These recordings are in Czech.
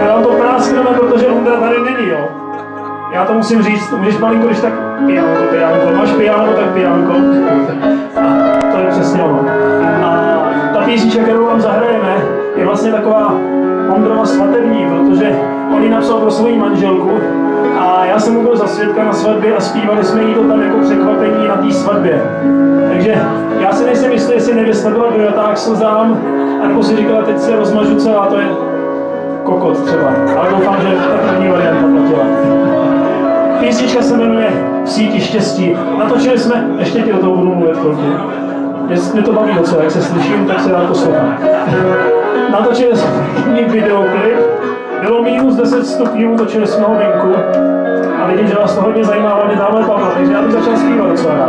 My vám to práskneme, protože Ondra tady není, jo. Já to musím říct, můžeš malinko, když tak pijánko, máš pijánko, tak pijánko. A to je přesně ono. A ta písnička, kterou vám zahrajeme, je vlastně taková Ondrova svatební, protože on ji napsal pro svou manželku a já jsem mu byl za svědka na svatbě a zpívali jsme jí to tam jako překvapení na té svatbě. Takže já si nejsem jistý, jestli nevěsta byla dojatá k slzám, anebo si říkala, teď se rozmažu celá, to je kokot třeba. Ale doufám, že ta první varianta platila. Písnička se jmenuje V síti štěstí. Natočili jsme, ještě ti do toho budu mluvit chvilku. Mě to baví docela, jak se slyším, tak se rád poslouchám. Natočili jsme videoklip, bylo minus 10 stupňů, točili jsme ho venku a vidím, že vás to hodně zajímá, hlavně dáme Pavla, takže já bych začal zpívat docela rád.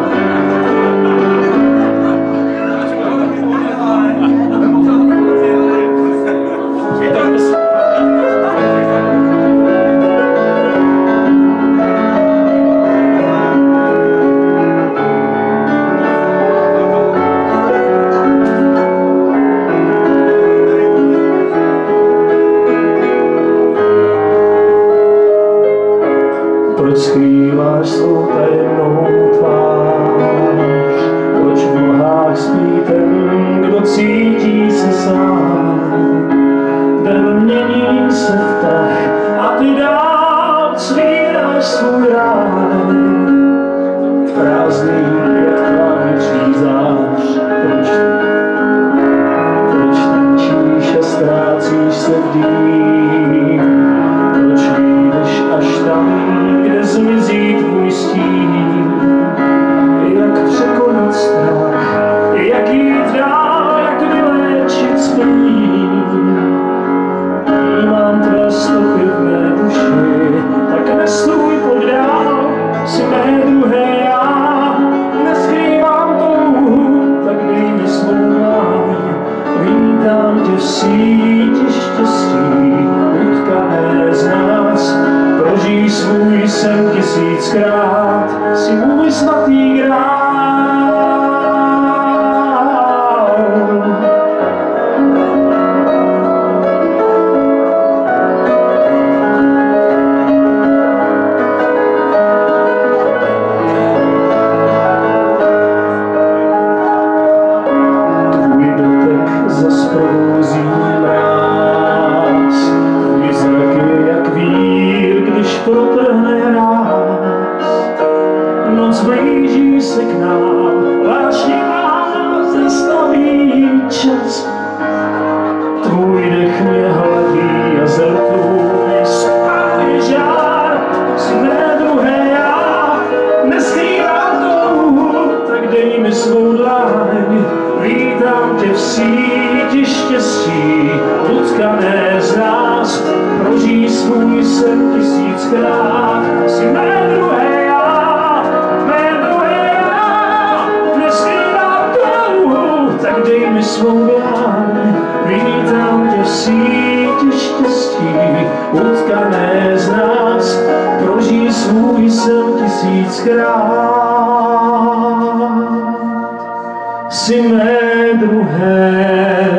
Proč skrýváš svou tajemnou tvář? Proč v nohách spí ten, kdo cítí se sám? Den mění se vtah a ty dál svíráš svůj ráj. Prázdný jak vyřízáš. Proč tančíš a ztrácíš se v dým? Proč jdeš až tam, kde zmizí tvůj stín? Jak překonat strach, jak jít dál, jak vyléčit spín? Vnímám tvé stopy v mé duši, tak nestůj pojď dál, jsi mé druhé já. Neskrývám touhu, tak dej mi svou dlaň. Vítám tě v síti štěstí, utkané z nás. Prožij svůj sen tisíckrát, jsi můj svatý grál. Tvůj dotek zas probouzí mráz, tvůj zrak je jak vír, když protrhne ráz. Noc blíží se k nám, vášnivá zastaví čas. Tvůj dech mě hladí a tvůj spadný žár. Jsi mé druhé já, neskrývám touhu, tak dej mi svou dlaň. Vítám tě v síti štěstí, utkané z nás. Prožij svůj sen tisíckrát, jsi mé druhé já, neskrývám touhu, tak dej mi svou dlaň. Vítám tě v síti štěstí, utkané z nás. Prožij svůj sen tisíckrát, jsi mé druhé